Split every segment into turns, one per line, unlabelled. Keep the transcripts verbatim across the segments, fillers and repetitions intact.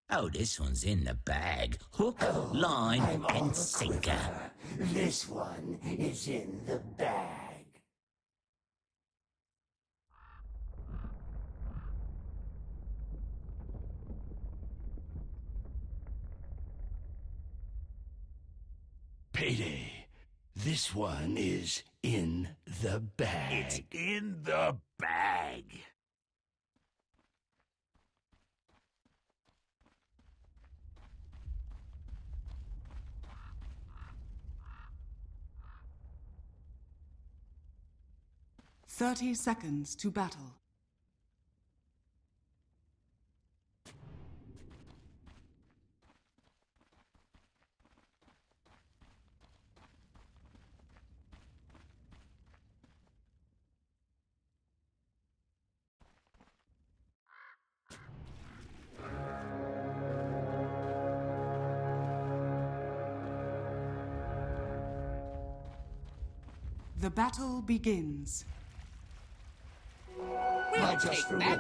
Oh, this one's in the bag. Hook,
Oh,
line,
I'm all
and sinker.
quiver. This one is in the bag. Payday. This one is in the bag.
It's in the bag.
Thirty seconds to battle. The battle begins.
My just reward.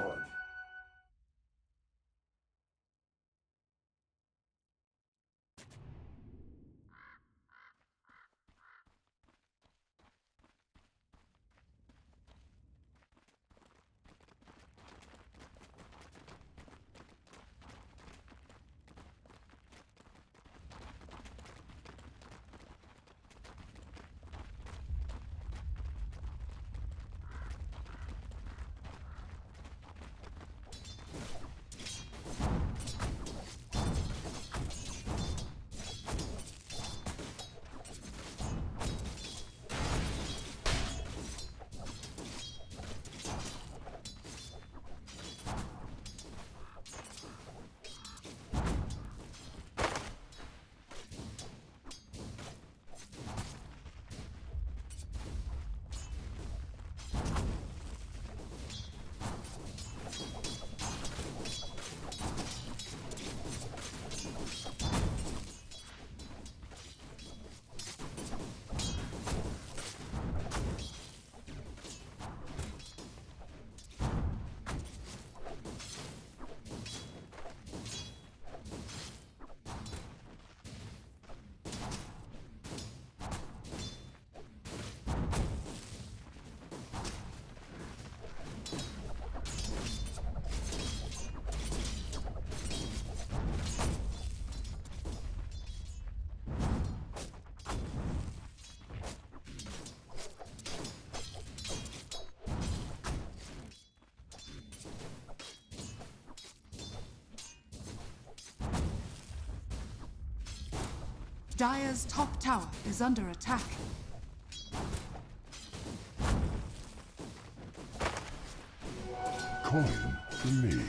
Dire's top tower is under attack.
Coin for me.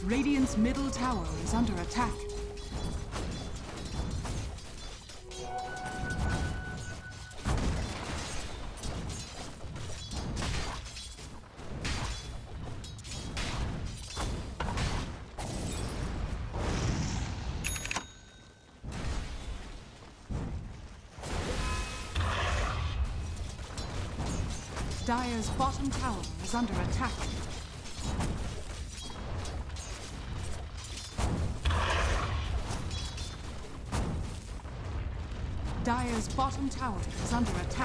Radiant's middle tower is under attack. Dire's bottom tower is under attack. Dire's bottom tower is under attack.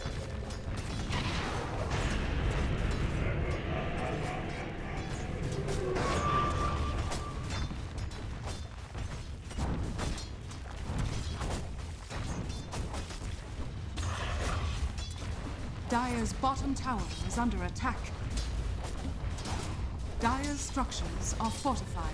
Dire's bottom tower is under attack. Dire's structures are fortified.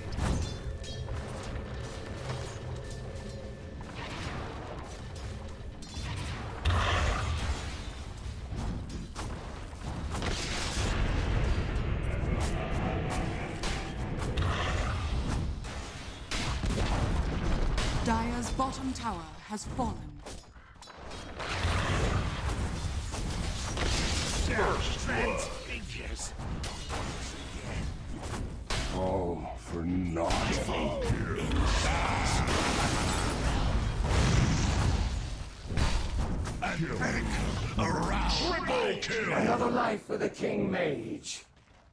Dire's bottom tower has fallen.
Transfigures.
All for naught.
Attack around. Triple kill.
Another life for the King Mage.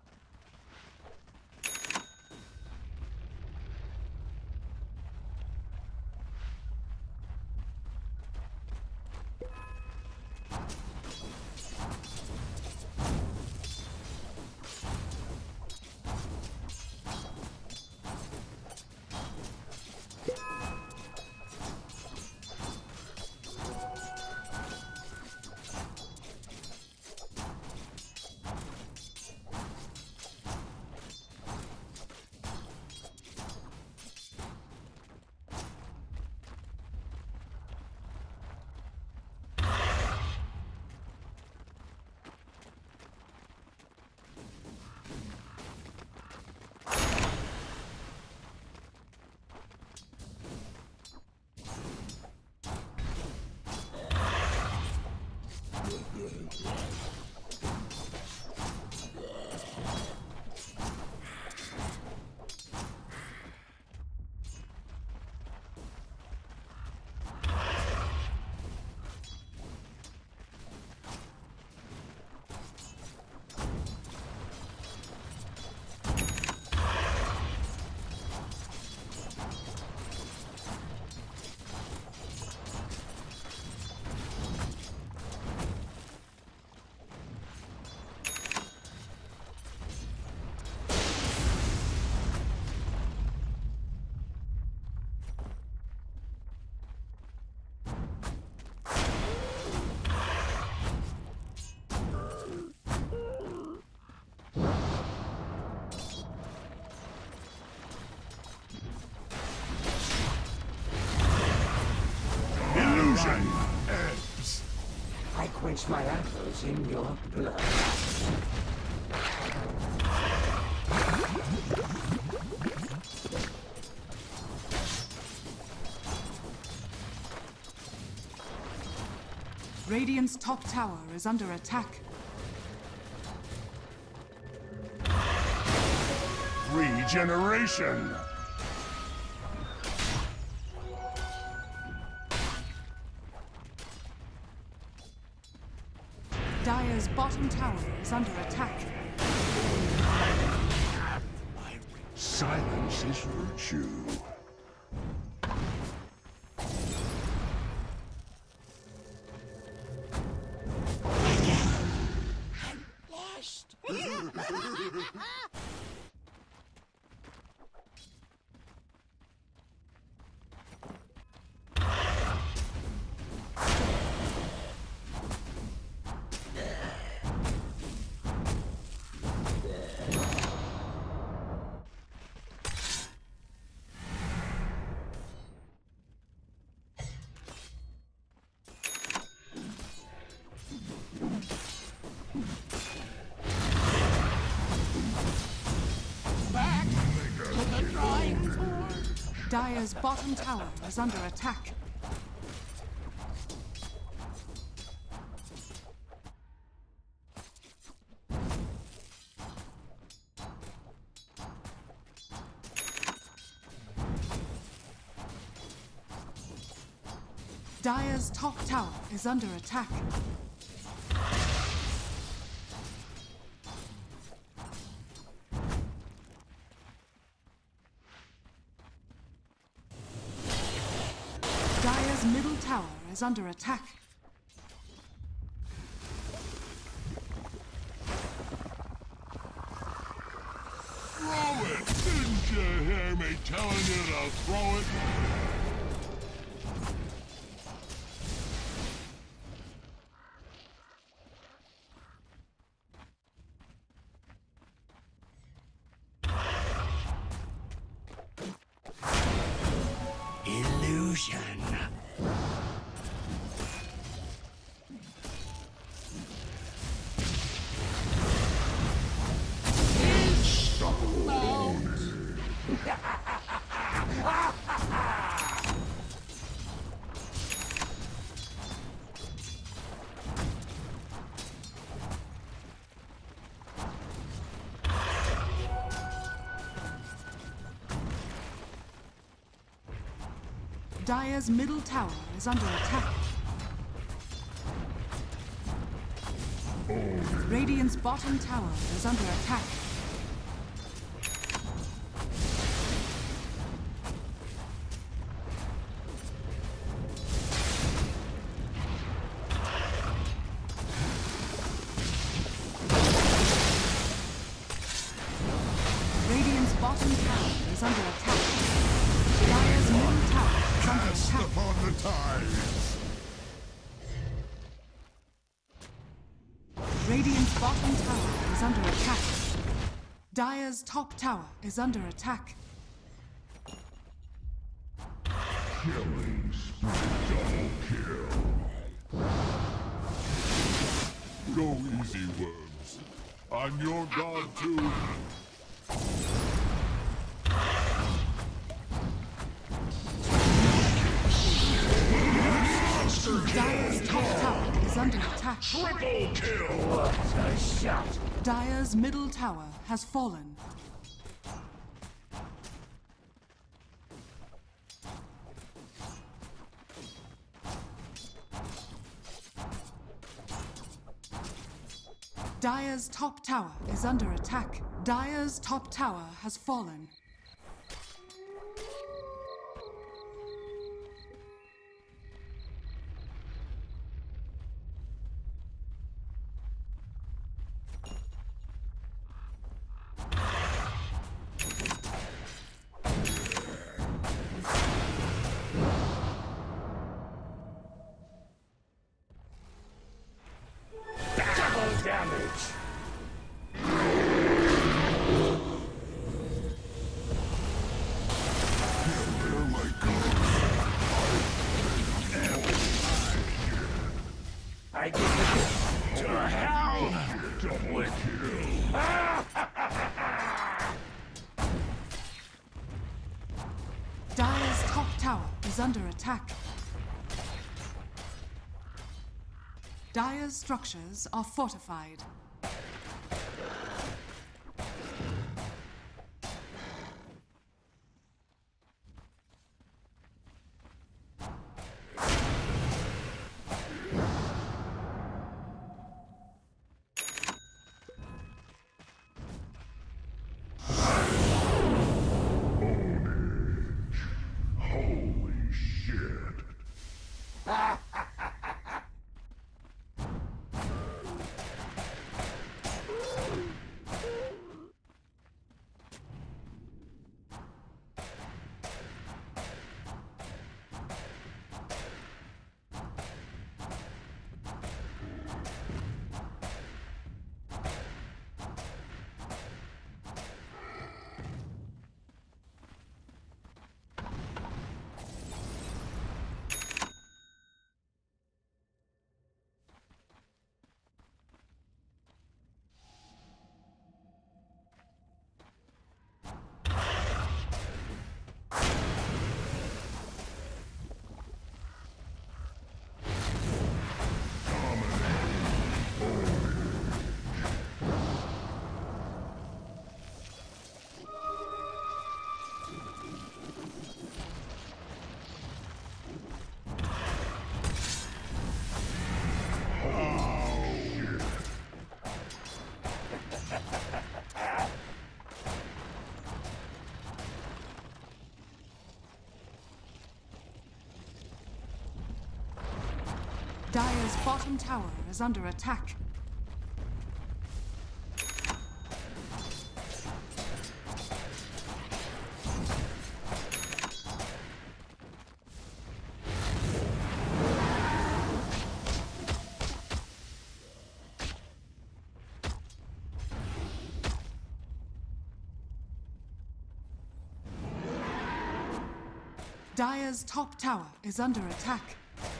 Ebbs.
I quench my arrows in your blood.
Radiant's top tower is under attack.
Regeneration.
Dire's bottom tower is under attack.
Silence is virtue.
Dire's bottom tower is under attack. Dire's top tower is under attack. Dire's middle tower is under attack.
Throw it! Didn't you hear me telling you to throw it?
Illusion.
Dire's middle tower is under attack. Radiant's bottom tower is under attack. Radiant's bottom tower is under attack. Dire's middle tower is under
Cast
attack.
upon the tides.
Radiant's bottom tower is under attack. Dire's top tower is under attack.
Killing spree, double kill. Go easy, worms. I'm your god too.
Dire's top tower is under attack.
Triple kill.
What a shot.
Dire's middle tower has fallen. Dire's top tower is under attack. Dire's top tower has fallen.
Double damage.
Here my god.
I give you to hell.
Double kill.
Dire's top tower is under attack. Dire's structures are fortified.
Holy shit.
Dire's bottom tower is under attack. Dire's top tower is under attack.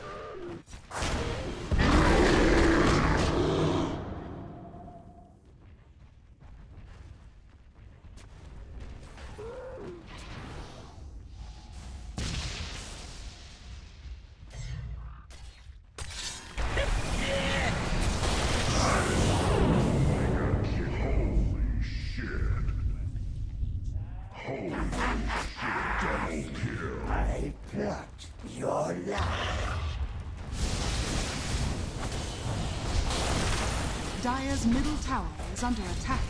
I plucked your life.
Dire's middle tower is under attack.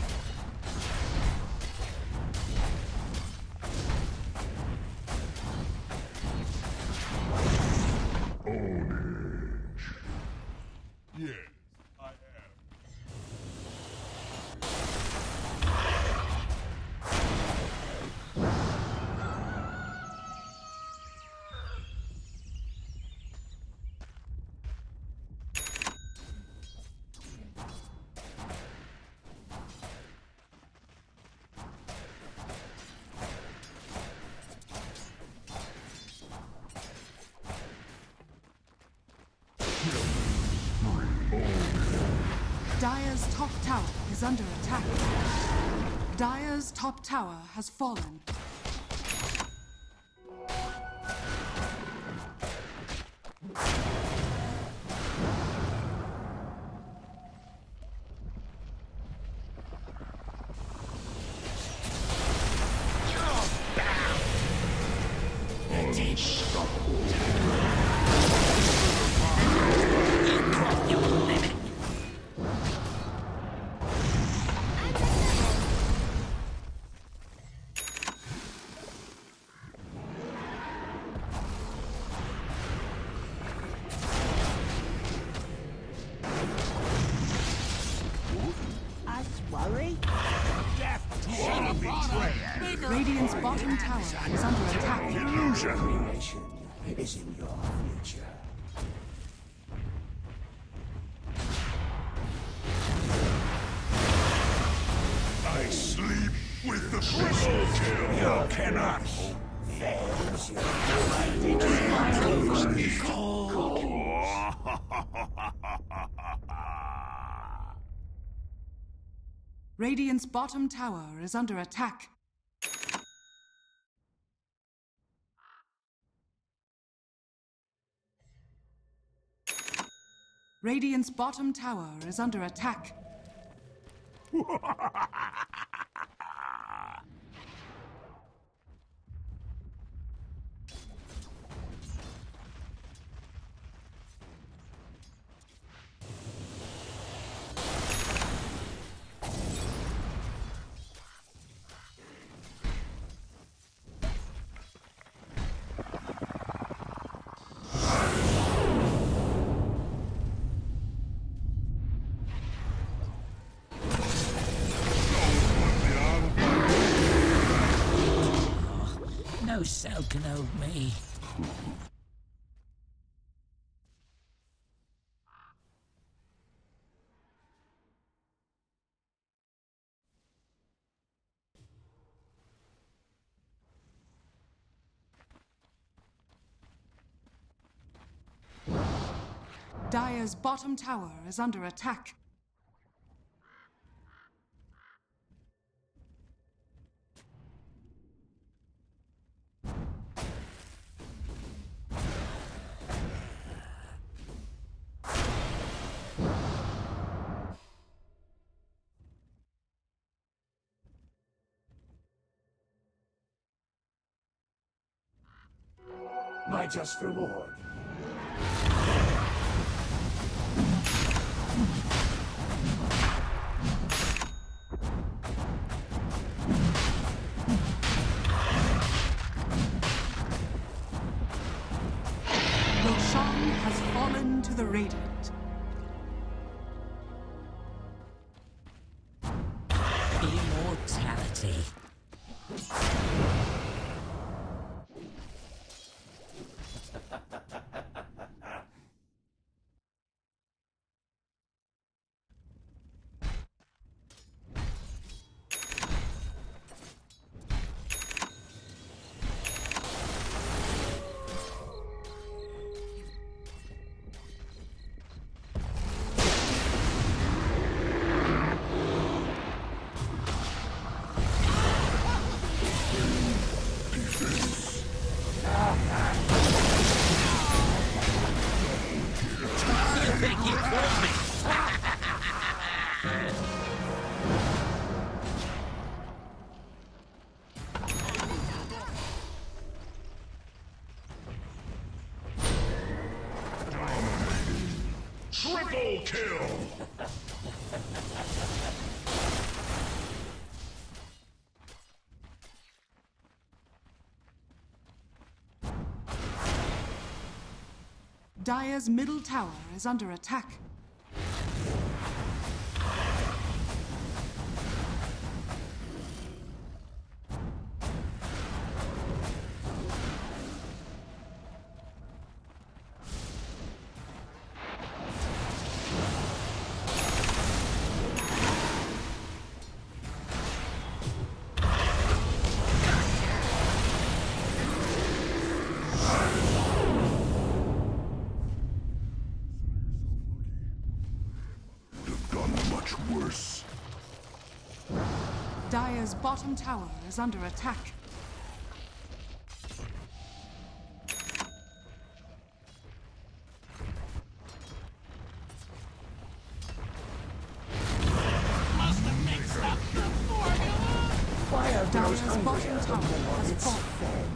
Yes, I am.
Dire's top tower is under attack. Dire's top tower has fallen. Radiant's bottom tower is under attack.
Illusion! Creation is in your future.
I sleep with the crystal kill.
You cannot. There's your cold.
Radiant's bottom tower is under attack. Radiant's bottom tower is under attack.
No cell can hold me.
Dire's bottom tower is under attack.
My just reward.
Roshan has fallen to the Radiant.
Immortality.
Triple kill!
Dire's middle tower is under attack.
Worse.
Dire's bottom tower is under attack.
Must have mixed up the formula.
Dire's bottom tower has fallen.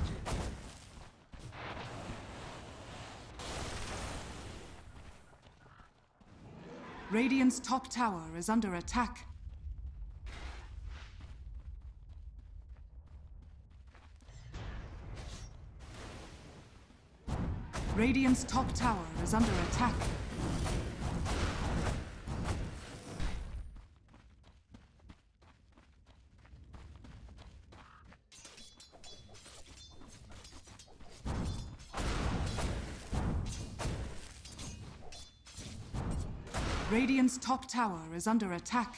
Radiant's top tower is under attack. Radiant's top tower is under attack. Radiant's top tower is under attack.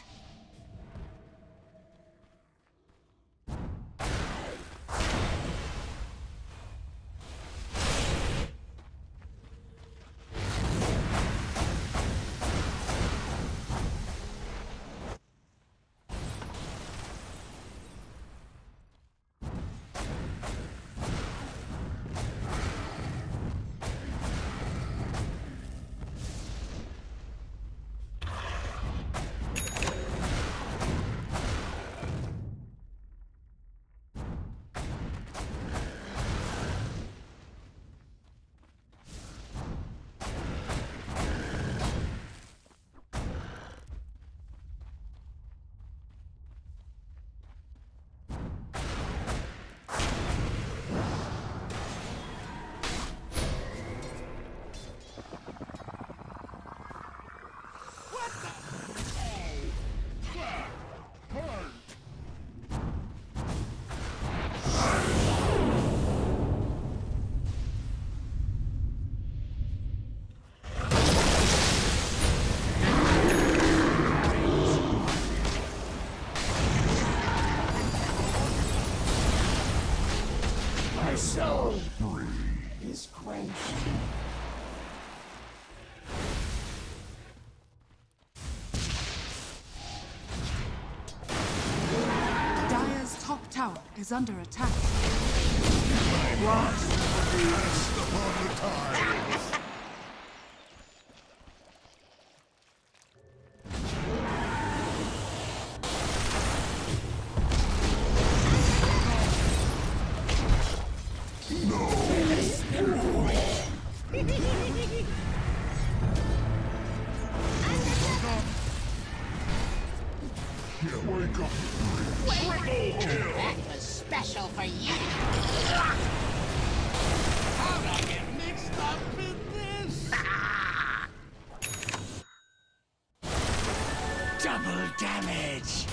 soul is quenched.
Dire's top tower is under attack.
Rise upon the tides.
Wake up! That was special for you.
How'd I get mixed up in this?
damage!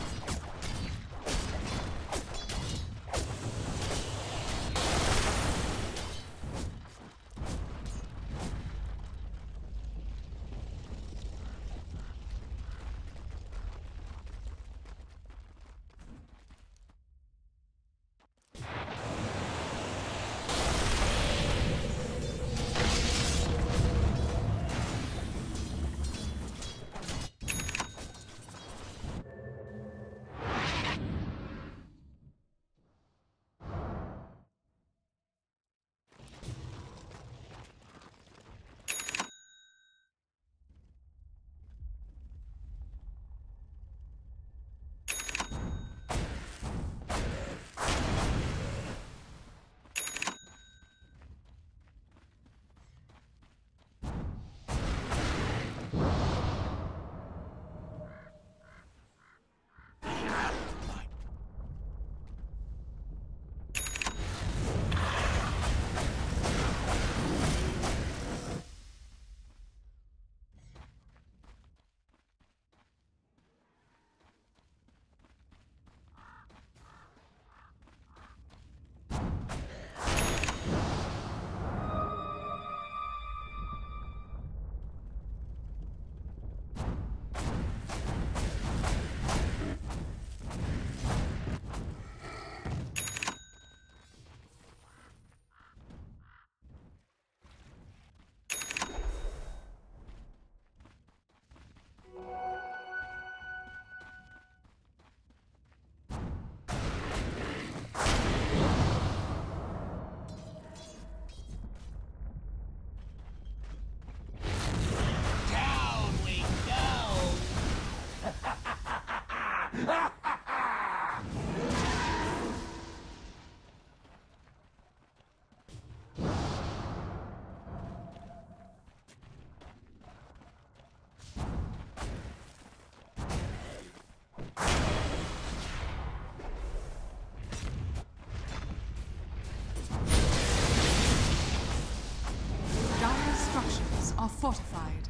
Are fortified.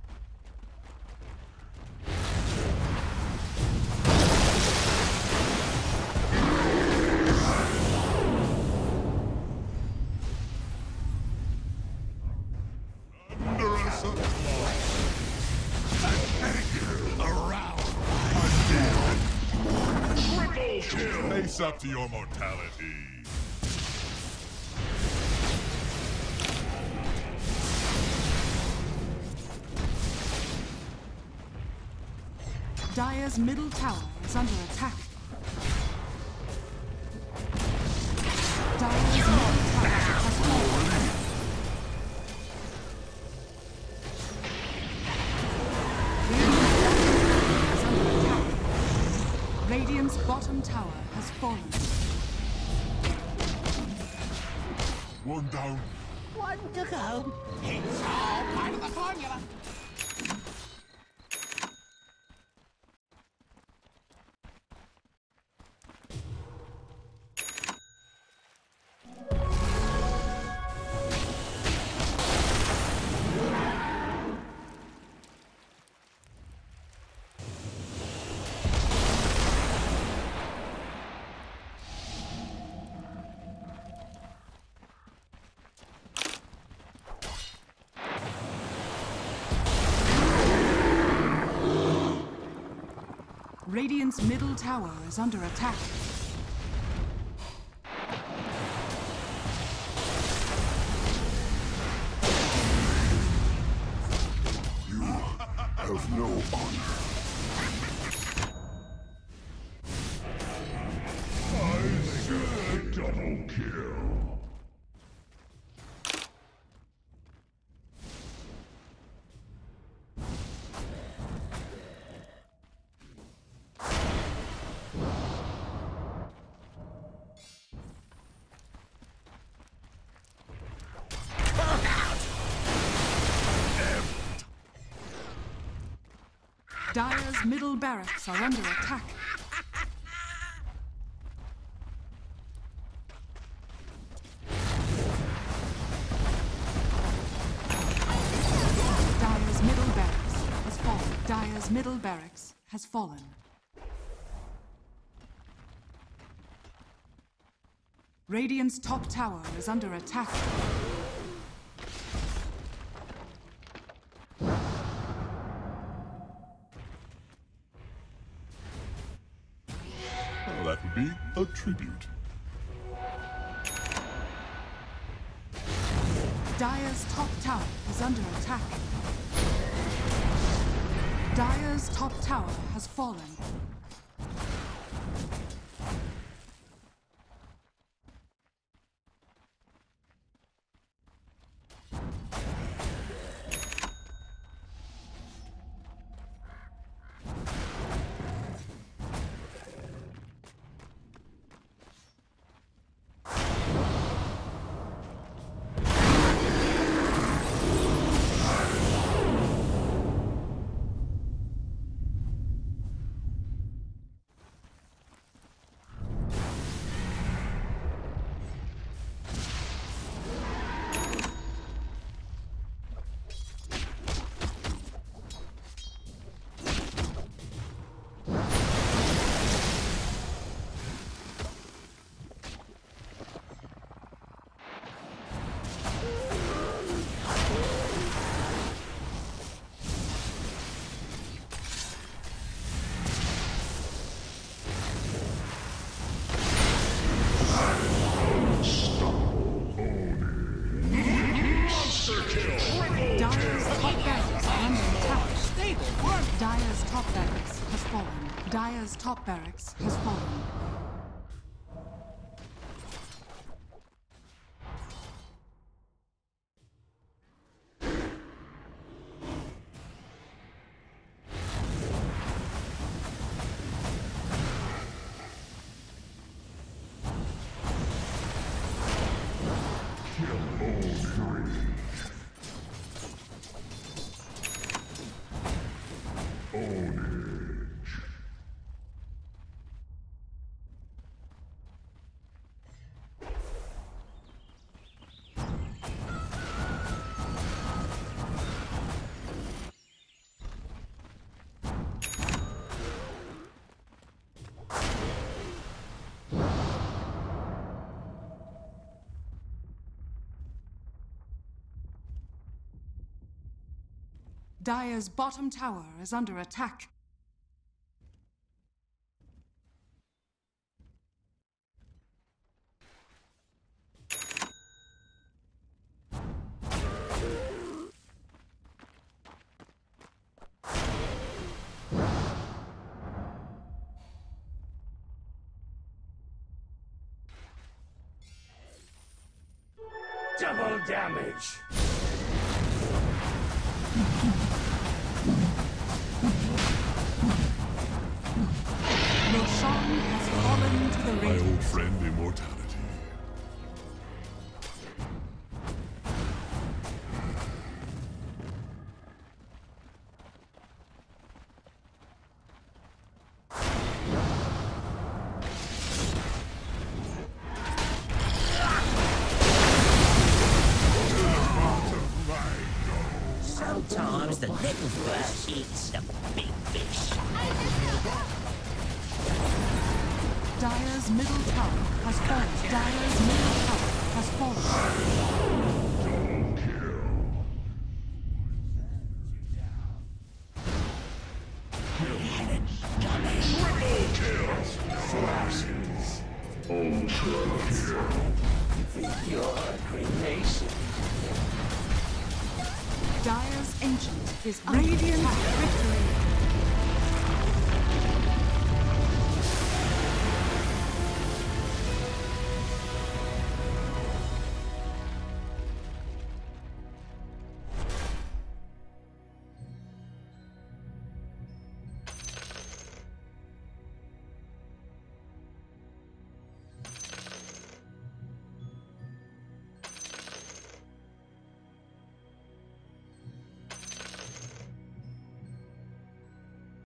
Under us around. Triple kill. Face up to your mortality.
Dire's middle tower is under attack. Dire's middle tower has fallen. Radiant's bottom tower has fallen.
One down.
One to go. It's all part of the formula.
Radiant's middle tower is under attack.
You have no honor. I said double kill.
Dire's middle barracks are under attack. Dire's middle barracks has fallen. Dire's middle barracks has fallen. Radiant's top tower is under attack.
Oh, that would be a tribute.
Dire's top tower is under attack. Dire's top tower has fallen. Dire's top barracks has fallen. Dire's bottom tower is under attack.
Double damage.
Roshan has fallen to the
My
Radiant.
old friend, immortality.
Sometimes the little fish eats the big fish.
Dire's middle tower has fallen. Dire's middle tower has fallen.
Double kill. Triple kill.
Flashes.
Ultra kill.
Your cremation.
Dire's ancient is radiant victory.